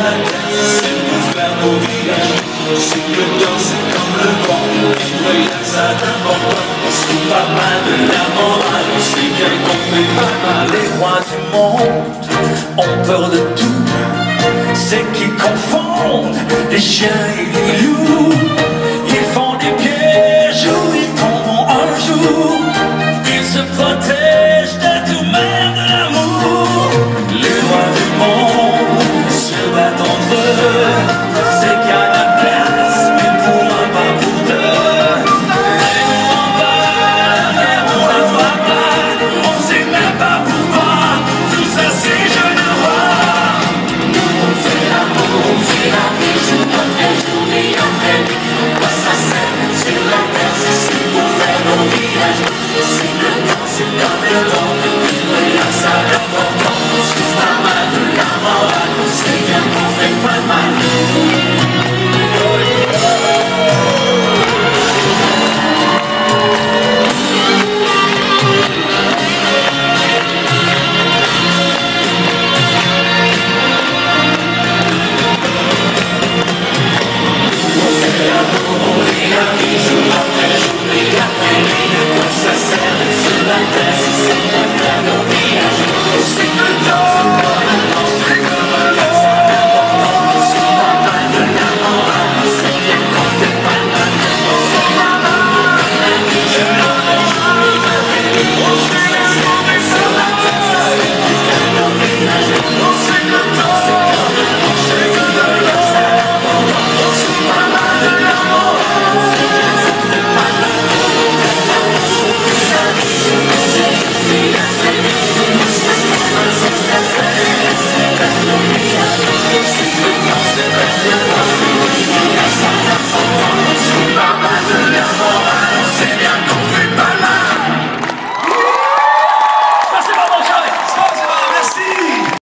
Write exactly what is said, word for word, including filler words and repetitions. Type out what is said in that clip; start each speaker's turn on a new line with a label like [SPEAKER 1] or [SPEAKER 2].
[SPEAKER 1] la terre, c'est pour faire nos villages. C'est que danser comme le vent, il y a ça d'importance. Pas mal de la morale, c'est bien qu'on fait pas mal.
[SPEAKER 2] Les rois du monde ont peur de tout, c'est qu'ils confondent les chiens et les loups.